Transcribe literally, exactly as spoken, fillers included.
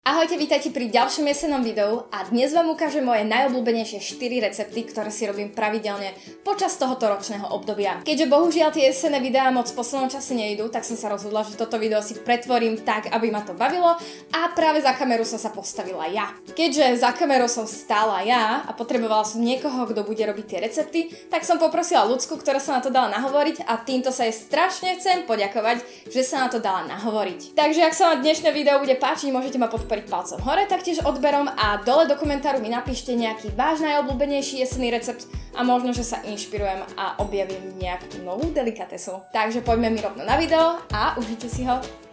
Ahojte, vítajte pri ďalšom jesennom videu a dnes vám ukážem moje najobľúbenejšie štyri recepty, ktoré si robím pravidelne počas tohoto ročného obdobia. Keďže bohužiaľ tie jesenné videá moc v poslednom čase nejdú, tak som sa rozhodla, že toto video si pretvorím tak, aby ma to bavilo a práve za kameru som sa postavila ja. Keďže za kamerou som stála ja a potrebovala som niekoho, kto bude robiť tie recepty, tak som poprosila Ľudsku, ktorá sa na to dala nahovoriť a týmto sa jej strašne chcem poďakovať, že sa na to dala nahovoriť. Takže ak sa vám dnešné video bude páčiť, môžete ma podporiť palcom hore, taktiež odberom a dole do komentáru mi napíšte nejaký váš najobľúbenejší jesenný recept a možno, že sa inšpirujem a objavím nejakú novú delikatesu. Takže poďme mi rovno na video a užite si ho.